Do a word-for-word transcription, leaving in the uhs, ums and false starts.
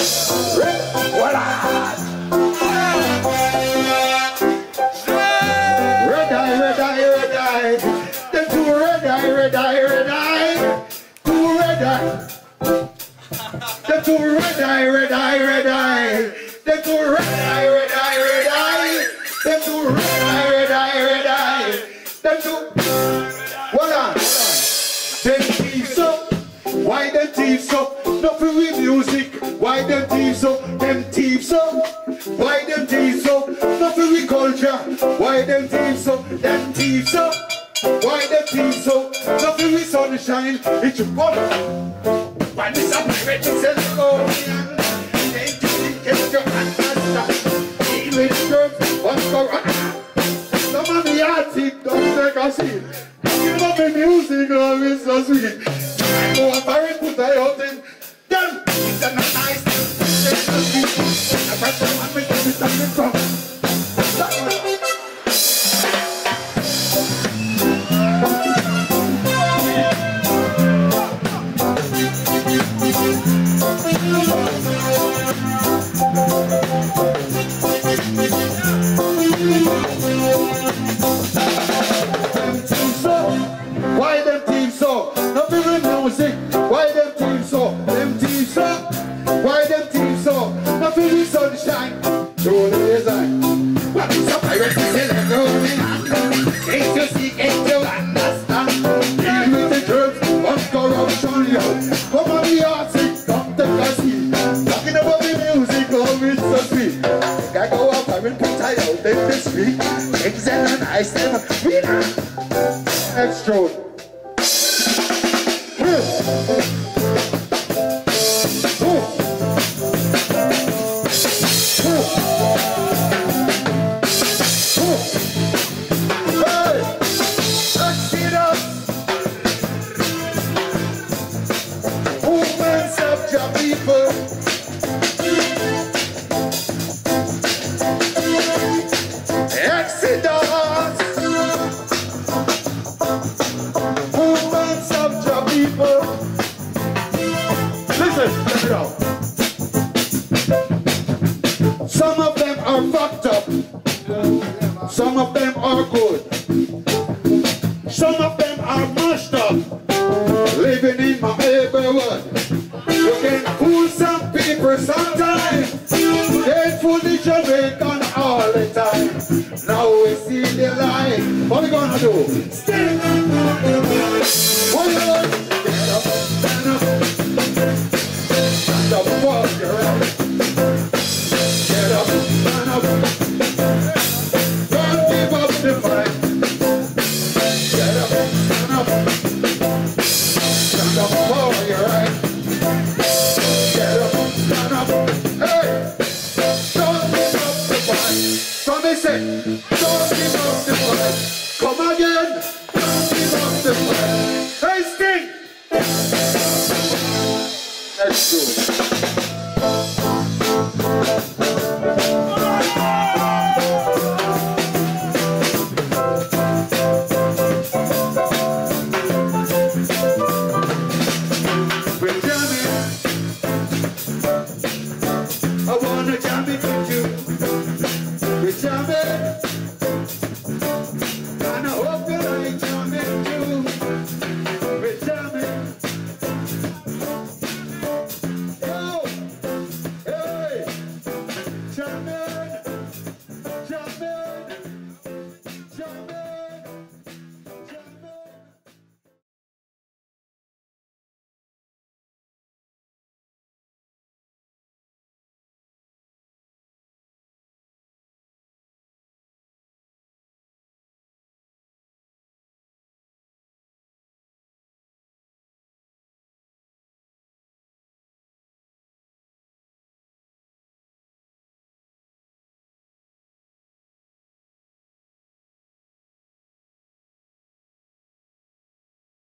Voila! Red eye, red eye, red eye. The two red eye, red eye, red eye. Two red eye. The two red eye, red eye, red eye. The two red eye, red eye, red eye. The two red eye, red eye, red eye. The two. Hold on. Them thieves up. Why them thieves up? Nothing with music. Why them thieves up? Them thieves up. Why them thieves up? Nothing with culture. Why them thieves up? Them thieves up. Why them thieves up? Nothing with sunshine. It's your body. Why this a pirate to sell the gold? Ain't you think it's your understand? Deal with the girls. What's going on? Some of the artists don't take a seat. You love the music, love is so sweet. I go a pirate put I out in them. It's a nice thing. I press the one with the something from. Why them teams so? Nothing with music. Why them teams so? Them teams so? Why them teams so? Nothing with sunshine. Through the design. What is a pirate to say let go? Ain't you see, ain't you understand? Deal with the drugs, one corruption, yo. Come on the artist, don't take a seat. Talking about the music, oh it's so sweet. I go up, I will put I out in the street. Things and nice and we not. Next tune. Some of them are fucked up. Some of them are good. Some of them are mashed up. Living in my neighborhood. You can fool some people sometimes. They fool the Jamaican all the time. Now we see the light. What we gonna do? Stand up. What you doing? Get up, stand up. Stand up for your right. Get up, stand up. Don't give up the fight. Get up, stand up. Stand up for your right. Get up, stand up. Hey! Don't give up the fight. So they say, don't give up the fight. Come again. Don't give up the fight. Hey, Sting! Let's go. I wanna jam it with you. We jam it.